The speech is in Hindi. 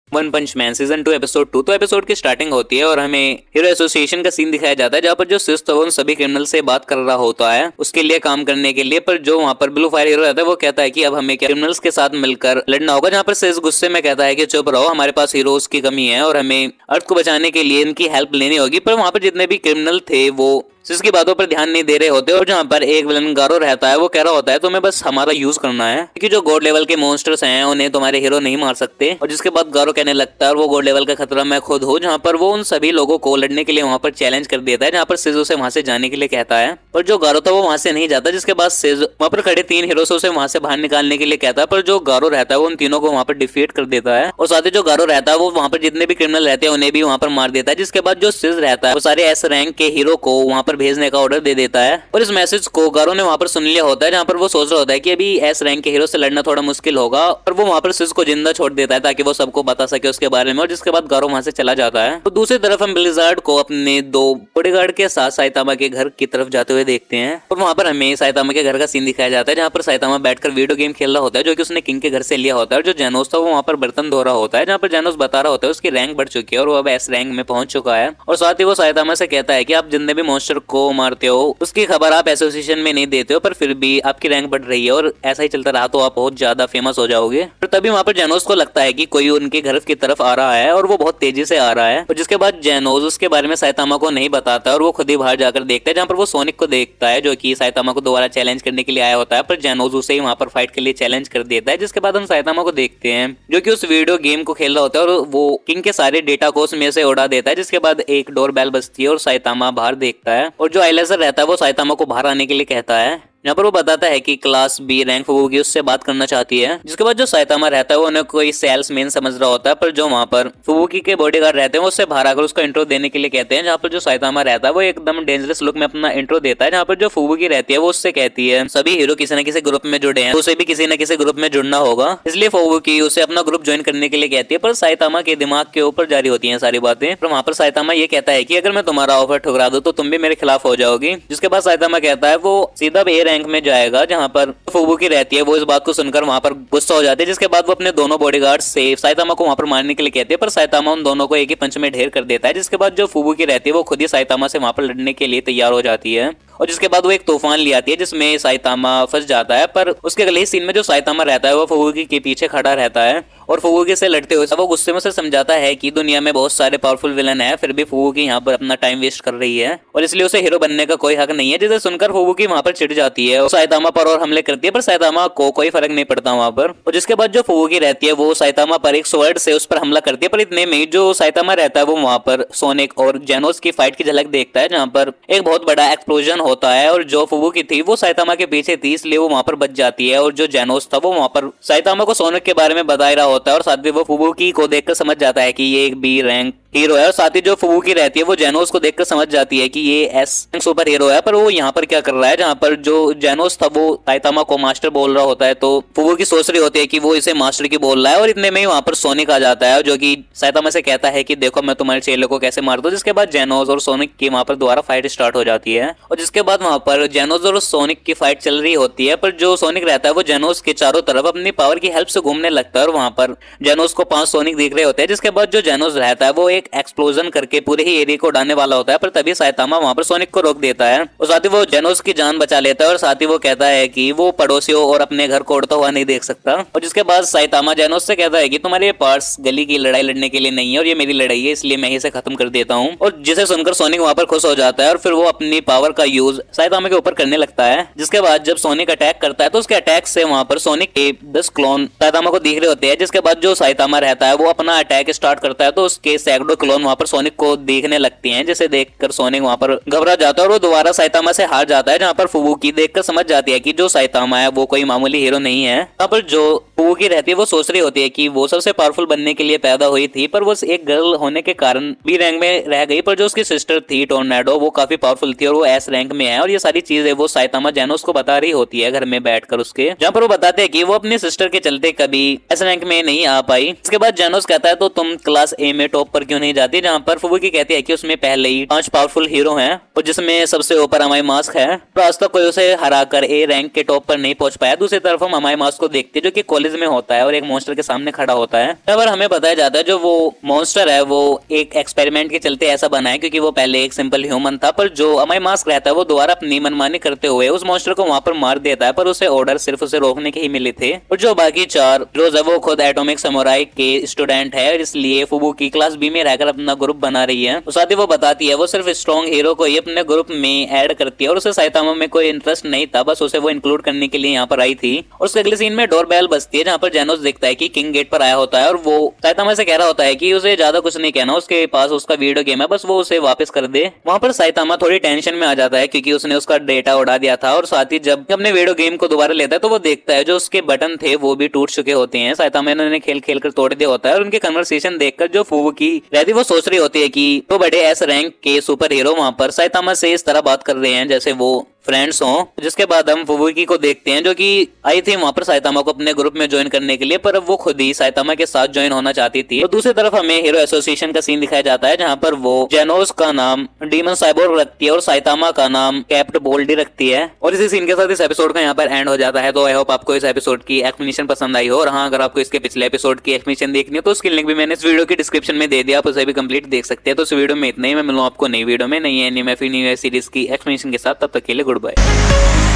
One punch man season 2 episode 2। तो एपिसोड की स्टार्टिंग होती है और हमें हीरो एसोसिएशन का सीन दिखाया जाता है, जहाँ पर जो सिस तो उन सभी क्रिमिनल से बात कर रहा होता है उसके लिए काम करने के लिए। पर जो वहाँ पर ब्लू फायर हीरो रहता है वो कहता है कि अब हमें क्रिमिनल्स के साथ मिलकर लड़ना होगा, जहाँ पर सिस गुस्से में कहता है कि चुप रहो, हमारे पास हीरोज की कमी है और हमें अर्थ को बचाने के लिए इनकी हेल्प लेनी होगी। पर वहाँ पर जितने भी क्रिमिनल थे वो सिस की बातों पर ध्यान नहीं दे रहे होते और जहाँ पर एक विलन गारो रहता है वो कह रहा होता है तुम्हें बस हमारा यूज करना है, क्योंकि जो गॉड लेवल के मॉन्स्टर्स हैं उन्हें तुम्हारे हीरो नहीं मार सकते। और जिसके बाद गारो कहने लगता है और वो गॉड लेवल का खतरा मैं खुद हूँ, जहाँ पर वो उन सभी लोगों को लड़ने के लिए वहाँ पर चैलेंज कर देता है, जहाँ पर सिज उसे वहाँ से जाने के लिए कहता है। पर जो गारो था वो वहाँ से नहीं जाता, जिसके बाद सिज वहाँ पर खड़े 3 हीरो से उसे वहाँ से बाहर निकालने के लिए कहता है। पर जो गारो रहता है वो उन तीनों को वहाँ पर डिफीट कर देता है और साथ ही जो गारो रहता है वो वहाँ पर जितने भी क्रिमिनल रहते हैं उन्हें भी वहाँ पर मार देता है। जिसके बाद जो सिज रहता है वो सारे एस रैंक के हीरो को वहाँ पर भेजने का ऑर्डर दे देता है और इस मैसेज को गारो ने वहाँ पर सुन लिया होता है, जहाँ पर वो सोच रहा होता है कि अभी एस रैंक के हीरो से लड़ना थोड़ा मुश्किल होगा और वो वहाँ पर सिज को जिंदा छोड़ देता है ताकि वो सबको बता सके उसके बारे में। और जिसके बाद गारो वहाँ से चला जाता है। तो दूसरी तरफ हम ब्लिज़ार्ड को अपने 2 बॉडीगार्ड के साथ साइतामा के घर की तरफ जाते हुए देखते हैं और वहाँ पर हमें साइतामा के घर का सीन दिखाया जाता है, जहाँ पर साइतामा बैठकर वीडियो गेम खेल रहा होता है जो कि उसने किंग के घर से लिया होता है। और जो जेनोस था वो वहाँ पर बर्तन धो रहा होता है, जहाँ पर जेनोस बता रहा होता है उसकी रैंक बढ़ चुकी है और वो अब एस रैंक में पहुंच चुका है। और साथ ही वो साइतामा से कहता है कि आप जितने भी मॉन्स्टर को मारते हो उसकी खबर आप एसोसिएशन में नहीं देते हो, पर फिर भी आपकी रैंक बढ़ रही है और ऐसा ही चलता रहा तो आप बहुत ज्यादा फेमस हो जाओगे। और तभी वहाँ पर जेनोस को लगता है कि कोई उनके घर की तरफ आ रहा है और वो बहुत तेजी से आ रहा है। और जिसके बाद जेनोस उसके बारे में साइतामा को नहीं बताता और वो खुद ही बाहर जाकर देखता है, जहाँ पर वो सोनिक को देखता है जो कि साइतामा को दोबारा चैलेंज करने के लिए आया होता है। पर जेनोस उसे ही वहाँ पर फाइट के लिए चैलेंज कर देता है। जिसके बाद हम साइतामा को देखते हैं जो कि उस वीडियो गेम को खेल रहा होता है और वो किंग के सारे डेटा को उसमें से उड़ा देता है। जिसके बाद एक डोर बेल बजती है और साइतामा बाहर देखता है और जो आइलेजर रहता है वो साइतामा को बाहर आने के लिए कहता है, यहाँ पर वो बताता है कि क्लास बी रैंक फुबुकी उससे बात करना चाहती है। जिसके बाद जो साइतामा रहता है वो उन्हें कोई सेल्समैन समझ रहा होता है, पर जो वहाँ पर फुबुकी के बॉडीगार्ड रहते हैं वो उससे बाहर आकर उसका इंट्रो देने के लिए कहते हैं। जहाँ पर जो साइतामा रहता है वो एकदम डेंजरस लुक में अपना इंट्रो देता है, जहाँ पर जो फुबुकी रहती है वो उससे कहती है सभी हीरो किसी न किसी ग्रुप में जुड़े हैं, उसे भी किसी न किसी ग्रुप में जुड़ना होगा, इसलिए फुबुकी उसे अपना ग्रुप ज्वाइन करने के लिए कहती है। पर साइतामा के दिमाग के ऊपर जारी होती है सारी बातें। पर वहाँ पर साइतामा ये कहता है कि अगर मैं तुम्हारा ऑफर ठुकरा दूं तो तुम भी मेरे खिलाफ हो जाओगी। जिसके बाद साइतामा कहता है वो सीधा ए रैंक में जाएगा, जहाँ पर फुबुकी रहती है वो इस बात को सुनकर वहाँ पर गुस्सा हो जाती है। जिसके बाद वो अपने दोनों बॉडीगार्ड से साइतामा को वहाँ पर मारने के लिए कहती है, पर साइतामा उन दोनों को एक ही पंच में ढेर कर देता है। जिसके बाद जो फुबुकी रहती है वो खुद ही साइतामा से वहाँ पर लड़ने के लिए तैयार हो जाती है और जिसके बाद वो एक तूफान ले आती है जिसमें साइतामा फंस जाता है। पर उसके अगले ही सीन में जो साइतामा रहता है वो फुबुकी के पीछे खड़ा रहता है और फुबुकी से लड़ते हुए वो गुस्से में से समझाता है कि दुनिया में बहुत सारे पावरफुल विलन है, फिर भी फुबुकी यहाँ पर अपना टाइम वेस्ट कर रही है और इसलिए उसे हीरो बनने का कोई हक नहीं है। जिसे सुनकर फुबुकी वहाँ पर चिढ़ जाती है और साइतामा पर और हमले करती है, पर साइतामा को कोई फर्क नहीं पड़ता वहाँ पर। और जिसके बाद जो फुबुकी रहती है वो साइतामा पर एक स्वॉर्ड से उस पर हमला करती है, पर इतने में जो साइतामा रहता है वो वहाँ पर सोनिक और जेनोस की फाइट की झलक देखता है, जहाँ पर एक बहुत बड़ा एक्सप्लोजन होता है और जो फुबुकी थी वो साइतामा के पीछे थी इसलिए वो वहाँ पर बच जाती है। और जो जेनोस था वो वहाँ पर साइतामा को सोनिक के बारे में बता रहा होता है और साथ ही वो फुबुकी को देखकर समझ जाता है कि ये एक बी रैंक हीरो है। और साथ ही जो फुबुकी रहती है वो जेनोस को देखकर समझ जाती है कि ये एस सुपर हीरो है, पर वो यहाँ पर क्या कर रहा है, जहाँ पर जो जेनोस था वो साइतामा को मास्टर बोल रहा होता है तो फुबुकी सोच रही होती है कि वो इसे मास्टर की बोल रहा है। और इतने में ही वहाँ पर सोनिक आ जाता है जो कि साइतामा से कहता है कि देखो मैं तुम्हारे चेले को कैसे मार दूं। जिसके बाद जेनोस और सोनिक की वहाँ पर दोबारा फाइट स्टार्ट हो जाती है और जिसके बाद वहाँ पर जेनोस और सोनिक की फाइट चल रही होती है। पर जो सोनिक रहता है वो जेनोस के चारों तरफ अपनी पावर की हेल्प से घूमने लगता है और वहाँ पर जेनोस को 5 सोनिक दिख रहे होते हैं। जिसके बाद जो जेनोस रहता है वो एक एक्सप्लोजन करके पूरे ही एरिया को उड़ाने वाला होता है, पर तभी साइतामा वहाँ पर सोनिक को रोक देता है और साथ ही वो जेनोस की जान बचा लेता है और साथ ही वो कहता है कि वो पड़ोसियों और अपने घर को उड़ता हुआ नहीं देख सकता। और जिसके बाद साइतामा जेनोस से कहता है कि तुम्हारे पार्ट्स गली की लड़ाई लड़ने के लिए नहीं है और ये मेरी लड़ाई है, इसलिए मैं इसे खत्म कर देता हूँ। और जिसे सुनकर सोनिक वहाँ पर खुश हो जाता है और फिर वो अपनी पावर का यूज साइतामा के ऊपर करने लगता है। जिसके बाद जब सोनिक अटैक करता है तो उसके अटैक से वहाँ पर सोनिक के 10 क्लोन साइतामा को दिख रहे होते हैं। जिसके बाद जो साइतामा रहता है वो अपना अटैक स्टार्ट करता है तो उसके सैकड़ों क्लोन वहाँ पर सोनिक को देखने लगती हैं, जिसे देखकर सोनिक वहाँ पर घबरा जाता है और वो दोबारा साइतामा से हार जाता है। जहाँ पर फुबुकी देखकर समझ जाती है कि जो साइतामा है वो कोई मामूली हीरो नहीं है। यहाँ पर जो फुबुकी रहती है वो सोच रही होती है कि वो सबसे पावरफुल बनने के लिए पैदा हुई थी, पर वो एक गर्ल होने के कारण बी रैंक में रह गई। पर जो उसकी सिस्टर थी टोर्नेडो वो काफी पावरफुल थी और वो एस रैंक में है और ये सारी चीजें वो साइतामा जेनोस को बता रही होती है घर में बैठकर उसके, जहाँ पर वो बताते हैं कि वो अपनी सिस्टर के चलते कभी एस रैंक में नहीं आ पाई। इसके बाद जेनोस कहता है तो तुम क्लास ए में टॉप पर क्यों नहीं जाती, जहाँ पर फुबुकी कहती है कि उसमें पहले ही 5 पावरफुल हीरो हैं और जिसमें सबसे ऊपर अमाई मास्क है, तो आज तक कोई उसे हराकर ए रैंक के टॉप पर नहीं पहुंच पाया। दूसरी तरफ हम अमाई मास्क को देखते हैं जो कि कॉलेज में होता है और एक मॉन्स्टर के सामने खड़ा होता है। पर हमें बताया जाता है जो वो मॉन्स्टर है वो एक एक्सपेरिमेंट के चलते ऐसा बना है क्योंकि वो पहले एक सिंपल ह्यूमन था, पर जो अमाई मास्क रहता है वो दोबारा अपनी मनमानी करते हुए उस मॉन्स्टर को वहां पर मार देता है, पर उसे ऑर्डर सिर्फ उसे रोकने के ही मिले थे। और जो बाकी 4 हीरोज है वो खुद एटॉमिक समुराई के स्टूडेंट है, इसलिए फुबुकी क्लास बी में रहकर अपना ग्रुप बना रही है। तो साथ ही वो बताती है वो सिर्फ स्ट्रॉन्ग हीरो को ही अपने ग्रुप में ऐड करती है और उसे साइतामा में कोई इंटरेस्ट नहीं था, बस उसे वो इंक्लूड करने के लिए यहाँ पर आई थी। और उसके अगले सीन में डोरबेल बजती है जहाँ पर जेनोस देखता है कि किंग गेट पर आया होता है और वो साइतामा से कह रहा होता है कि उसे ज्यादा कुछ नहीं कहना, उसके पास उसका वीडियो गेम है, बस वो उसे वापस कर दे। वहाँ पर साइतामा थोड़ी टेंशन में आ जाता है क्योंकि उसने उसका डेटा उड़ा दिया था और साथ ही जब अपने वीडियो गेम को दोबारा लेता है तो वो देखता है जो उसके बटन थे वो भी टूट चुके होते हैं। साइतामा ने उन्हें खेल खेल कर तोड़ दिया होता है और उनके कन्वर्सेशन देखकर जो फुबुकी रहती वो सोच रही होती है कि वो बड़े एस रैंक के सुपर हीरो वहाँ पर साइतामा से इस तरह बात कर रहे हैं जैसे वो फ्रेंड्स हों। जिसके बाद हम फुबुकी को देखते हैं जो कि आई थी वहां पर साइतामा को अपने ग्रुप में ज्वाइन करने के लिए, पर अब वो खुद ही साइतामा के साथ ज्वाइन होना चाहती थी। और दूसरी तरफ हमें हीरो एसोसिएशन का सीन दिखाया जाता है जहां पर वो जेनोस का नाम डीमन साइबोर्ग रखती है और साइतामा का नाम कैप्ट बोल्डी रखती है। और इसी सीन के साथ इस एपिसोड का यहाँ पर एंड हो जाता है। तो आई होप आपको इस एपिसोड की एक्सप्लेनेशन पसंद आई हो, और हाँ अगर आपको इसके पिछले एपिसोड की एक्सप्लेनेशन देखनी हो तो उसकी लिंक भी मैंने इस वीडियो की डिस्क्रिप्शन में दे दिया, आप उसे भी कंप्लीट देख सकते हैं। तो इस वीडियो में इतना ही, मैं मिलूँ आपको नई वीडियो में नई एनिमे फिर नई सीरीज की एक्सप्लेनेशन के साथ, तब तक के लिए गुड बाय।